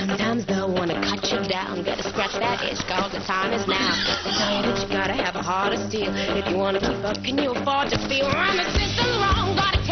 Sometimes they'll wanna cut you down. Better scratch that itch, cause the time is now. They tell you that you gotta have a heart of steel. If you wanna keep up, can you afford to feel? Run the system wrong, gotta